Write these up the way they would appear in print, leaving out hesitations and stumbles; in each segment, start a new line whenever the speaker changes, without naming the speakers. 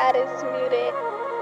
status muted.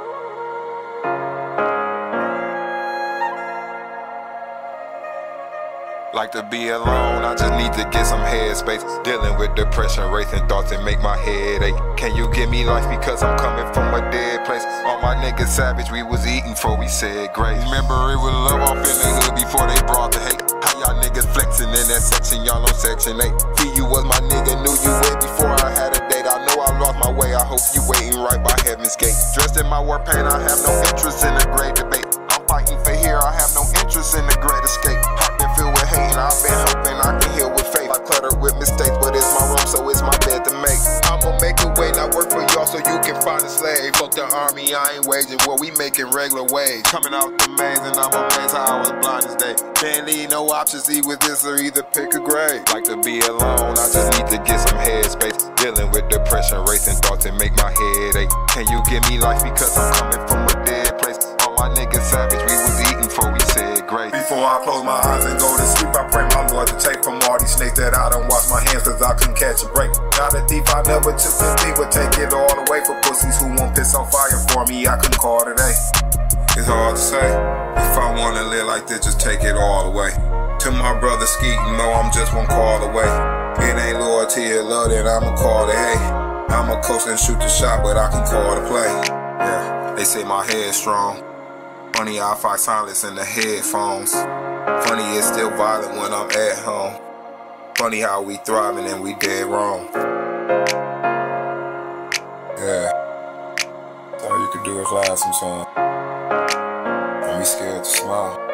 Like to be alone, I just need to get some headspace. Dealing with depression, racing thoughts that make my head ache. Can you give me life because I'm coming from a dead place? All my niggas savage, we was eating before we said grace. Remember it was love off in the hood before they brought the hate. How y'all niggas flexing in that section, y'all on section 8. You was my nigga, knew you way before I had a date. I know I lost my way, I hope you waiting right by heaven's gate. Dressed in my war paint, I have no interest in a great debate. I'm fighting for here, I have no interest in the great escape. Heart been filled with hate and I've been hoping I can heal with faith. I cluttered with mistakes, but it's my room, so it's my bed to make. I'ma make a way, not work for y'all so you can find a slave. Fuck the army, I ain't waging war, we making regular wage. Coming out the maze and I'm amazed how I was blind as day. Can't leave no options, either this or either pick a grade. Like to be alone, I just need to get some headspace. Dealing with depression, racing thoughts that make my head ache. Can you give me life because I'm coming from a dead place? All my niggas savage, we was eating before we said grace. Before I close my eyes and go to sleep, I pray my Lord to take from all these snakes that I done wash my hands cause I couldn't catch a break. Not a thief, I never took a thief, but take it all away for pussies who won't piss on fire for me. I couldn't call today. It's hard to say. If I wanna live like this, just take it all away. To my brother Skeetin', no, I'm just one call away. It ain't loyalty or love that I'ma call the A. I'ma coast and shoot the shot, but I can call the play. Yeah, they say my head's strong. Funny I fight silence in the headphones. Funny it's still violent when I'm at home. Funny how we thriving and we dead wrong. Yeah, all you can do is lie sometimes. Don't be scared to smile.